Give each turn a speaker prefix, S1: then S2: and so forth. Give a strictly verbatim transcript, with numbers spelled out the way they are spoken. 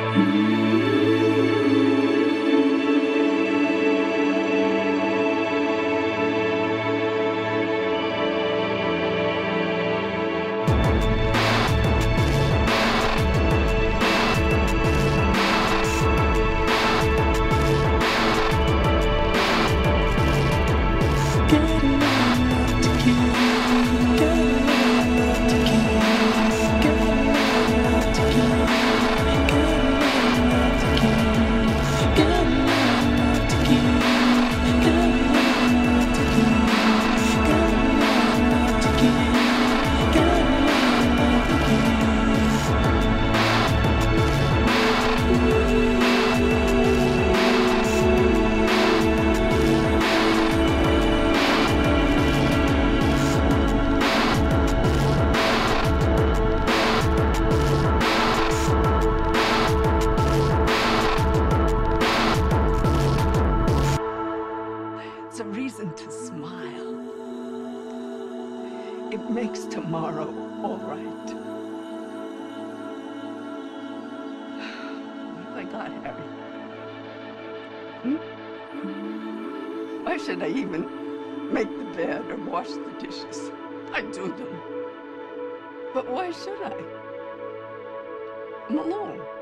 S1: A reason to smile. It makes tomorrow all right. What have I got, Harry? Hmm? Why should I even make the bed or wash the dishes? I do them. But why should I? I'm alone.